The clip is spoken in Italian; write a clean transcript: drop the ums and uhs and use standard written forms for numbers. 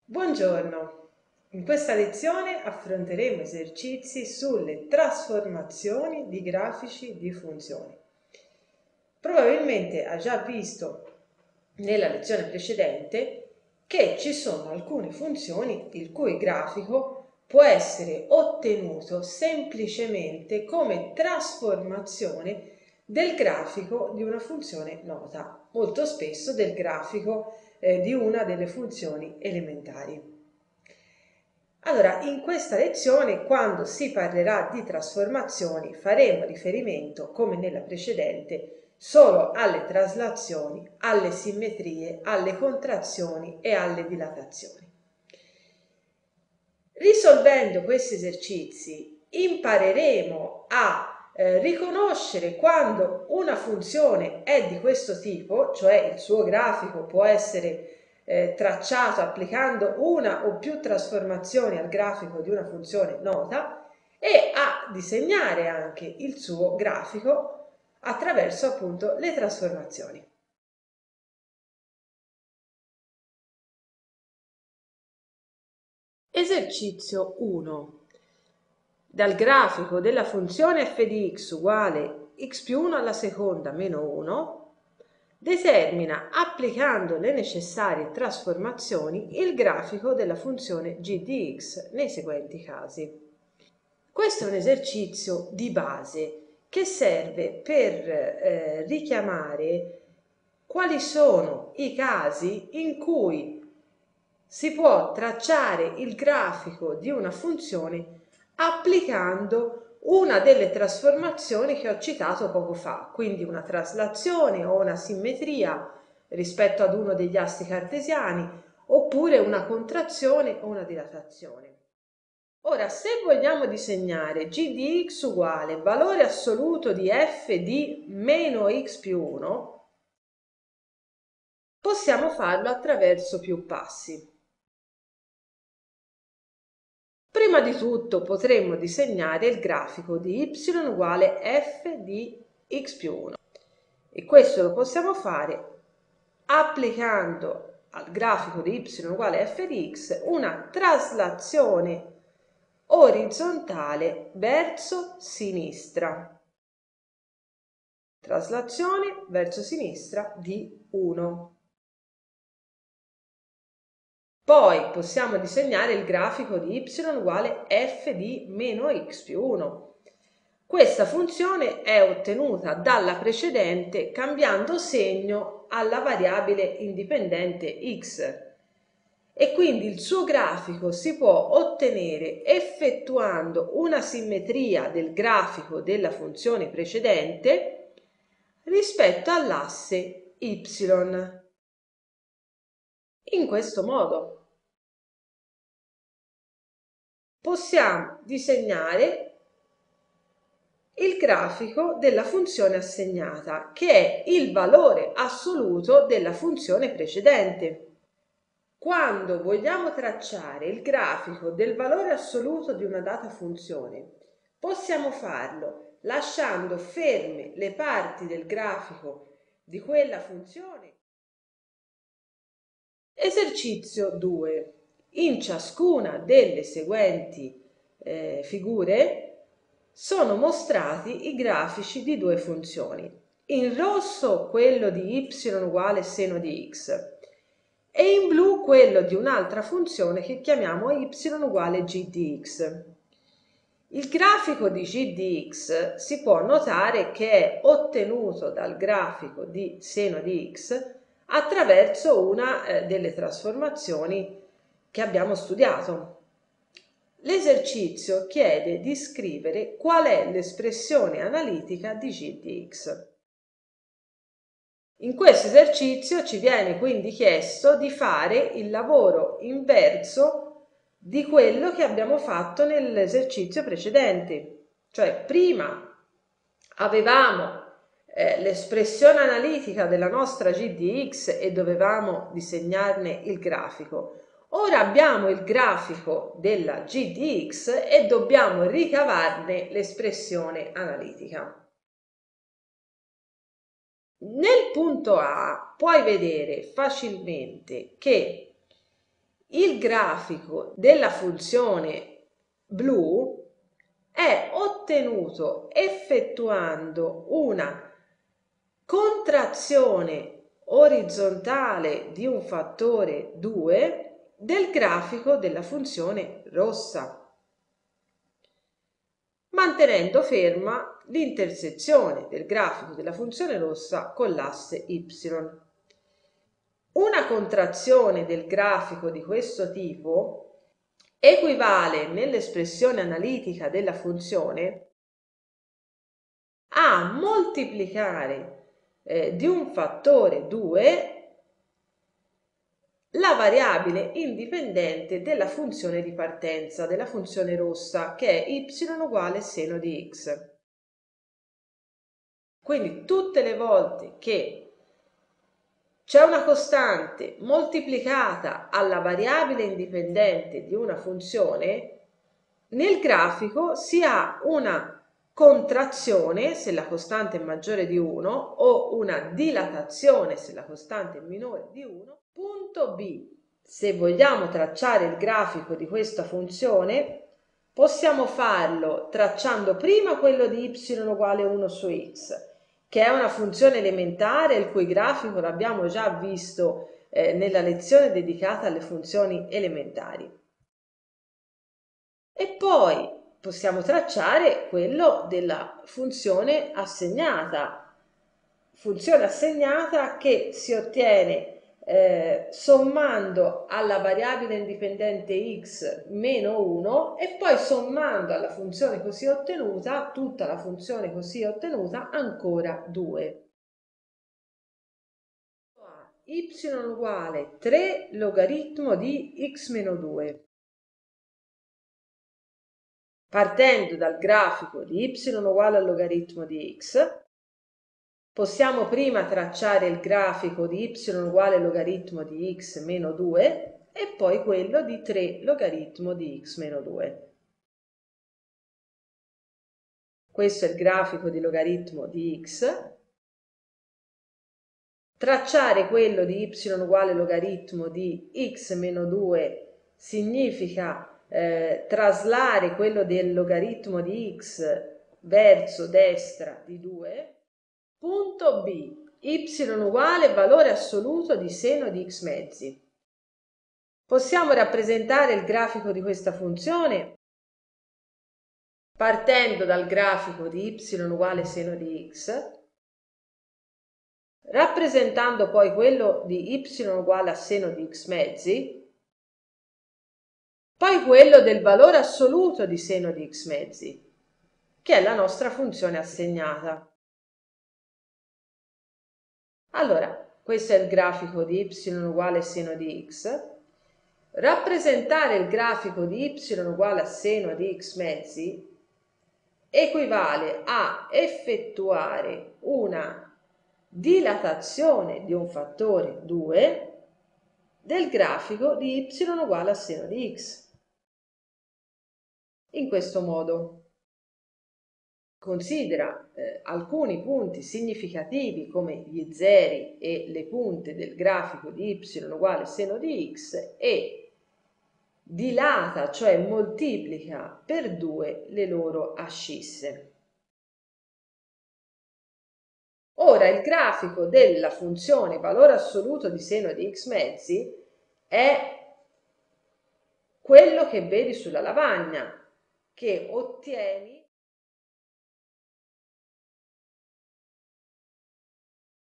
Buongiorno, in questa lezione affronteremo esercizi sulle trasformazioni di grafici di funzioni. Probabilmente ha già visto nella lezione precedente che ci sono alcune funzioni il cui grafico può essere ottenuto semplicemente come trasformazione del grafico di una funzione nota, molto spesso del grafico di una delle funzioni elementari. Allora, in questa lezione, quando si parlerà di trasformazioni, faremo riferimento, come nella precedente, solo alle traslazioni, alle simmetrie, alle contrazioni e alle dilatazioni. Risolvendo questi esercizi impareremo a riconoscere quando una funzione è di questo tipo, cioè il suo grafico può essere tracciato applicando una o più trasformazioni al grafico di una funzione nota, e a disegnare anche il suo grafico attraverso appunto le trasformazioni. Esercizio 1. Dal grafico della funzione f di x uguale x più 1 alla seconda meno 1, determina, applicando le necessarie trasformazioni, il grafico della funzione g di x nei seguenti casi. Questo è un esercizio di base che serve per richiamare quali sono i casi in cui si può tracciare il grafico di una funzione applicando una delle trasformazioni che ho citato poco fa, quindi una traslazione o una simmetria rispetto ad uno degli assi cartesiani, oppure una contrazione o una dilatazione. Ora, se vogliamo disegnare g di x uguale valore assoluto di f di meno x più 1, possiamo farlo attraverso più passi. Prima di tutto potremmo disegnare il grafico di y uguale f di x più 1 e questo lo possiamo fare applicando al grafico di y uguale f di x una traslazione orizzontale verso sinistra. Traslazione verso sinistra di 1. Poi possiamo disegnare il grafico di y uguale f di meno x più 1. Questa funzione è ottenuta dalla precedente cambiando segno alla variabile indipendente x e quindi il suo grafico si può ottenere effettuando una simmetria del grafico della funzione precedente rispetto all'asse y. In questo modo possiamo disegnare il grafico della funzione assegnata, che è il valore assoluto della funzione precedente. Quando vogliamo tracciare il grafico del valore assoluto di una data funzione, possiamo farlo lasciando ferme le parti del grafico di quella funzione. Esercizio 2. In ciascuna delle seguenti figure sono mostrati i grafici di due funzioni. In rosso quello di y uguale seno di x e in blu quello di un'altra funzione che chiamiamo y uguale g di x. Il grafico di g di x si può notare che è ottenuto dal grafico di seno di x attraverso una delle trasformazioni che abbiamo studiato. L'esercizio chiede di scrivere qual è l'espressione analitica di g di x. In questo esercizio ci viene quindi chiesto di fare il lavoro inverso di quello che abbiamo fatto nell'esercizio precedente. Cioè, prima avevamo l'espressione analitica della nostra g di x e dovevamo disegnarne il grafico. Ora abbiamo il grafico della g di x e dobbiamo ricavarne l'espressione analitica. Nel punto A puoi vedere facilmente che il grafico della funzione blu è ottenuto effettuando una contrazione orizzontale di un fattore 2 del grafico della funzione rossa, mantenendo ferma l'intersezione del grafico della funzione rossa con l'asse y. Una contrazione del grafico di questo tipo equivale nell'espressione analitica della funzione a moltiplicare di un fattore 2 la variabile indipendente della funzione di partenza, della funzione rossa, che è y uguale seno di x. Quindi tutte le volte che c'è una costante moltiplicata alla variabile indipendente di una funzione, nel grafico si ha una contrazione se la costante è maggiore di 1 o una dilatazione se la costante è minore di 1. Punto B. Se vogliamo tracciare il grafico di questa funzione, possiamo farlo tracciando prima quello di y uguale 1 su x, che è una funzione elementare il cui grafico l'abbiamo già visto nella lezione dedicata alle funzioni elementari. E poi possiamo tracciare quello della funzione assegnata che si ottiene sommando alla variabile indipendente x meno 1 e poi sommando alla funzione così ottenuta, tutta la funzione così ottenuta, ancora 2. Y uguale 3 logaritmo di x meno 2. Partendo dal grafico di y uguale al logaritmo di x, possiamo prima tracciare il grafico di y uguale al logaritmo di x meno 2 e poi quello di 3 logaritmo di x meno 2. Questo è il grafico di logaritmo di x. Tracciare quello di y uguale al logaritmo di x meno 2 significa traslare quello del logaritmo di x verso destra di 2. Punto B. Y uguale valore assoluto di seno di x mezzi. Possiamo rappresentare il grafico di questa funzione partendo dal grafico di y uguale seno di x, rappresentando poi quello di y uguale a seno di x mezzi, poi quello del valore assoluto di seno di x mezzi, che è la nostra funzione assegnata. Allora, questo è il grafico di y uguale seno di x. Rappresentare il grafico di y uguale a seno di x mezzi equivale a effettuare una dilatazione di un fattore 2 del grafico di y uguale a seno di x. In questo modo considera alcuni punti significativi come gli zeri e le punte del grafico di y uguale seno di x e dilata, cioè moltiplica per 2 le loro ascisse. Ora il grafico della funzione valore assoluto di seno di x mezzi è quello che vedi sulla lavagna, che ottieni